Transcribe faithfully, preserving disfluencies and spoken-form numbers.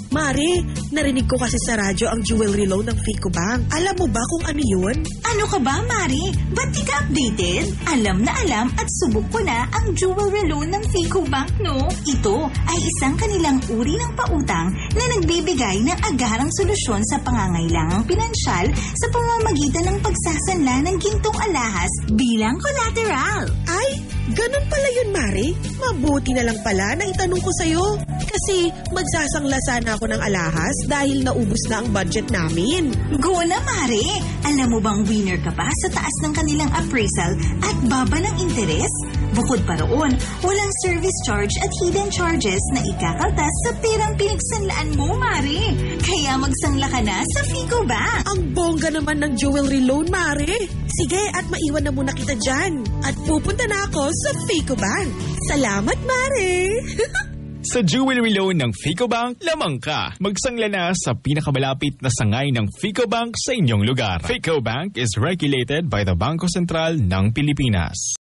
Mare, narinig ko kasi sa radyo ang jewelry loan ng FICOBank. Alam mo ba kung ano yun? Ano ka ba, Mari? Ba't di ka updated? Alam na alam at subok ko na ang jewelry loan ng FICOBank, no? Ito ay isang kanilang uri ng pautang na nagbibigay ng agarang solusyon sa pangangailangang pinansyal sa pamamagitan ng pagsasanla ng gintong alahas bilang collateral. Ay, ganun pala yun, Mare. Mabuti na lang pala na itanong ko sa'yo. Kasi magsasangla sana ako ng alahas dahil naubos na ang budget namin. Go na, Mare! Alam mo bang winner ka pa sa taas ng kanilang appraisal at baba ng interes? Bukod pa roon, walang service charge at hidden charges na ikakaltas sa perang pinagsanlaan mo, Mare. Kaya magsangla ka na sa FICOBank. Ang bongga naman ng jewelry loan, Mare. Sige, at maiwan na muna kita dyan. At pupunta na ako sa FICOBank. Salamat, Mare! Sa jewelry loan ng FICOBank, lamang ka. Magsangla na sa pinakamalapit na sangay ng FICOBank sa inyong lugar. FICOBank is regulated by the Bangko Sentral ng Pilipinas.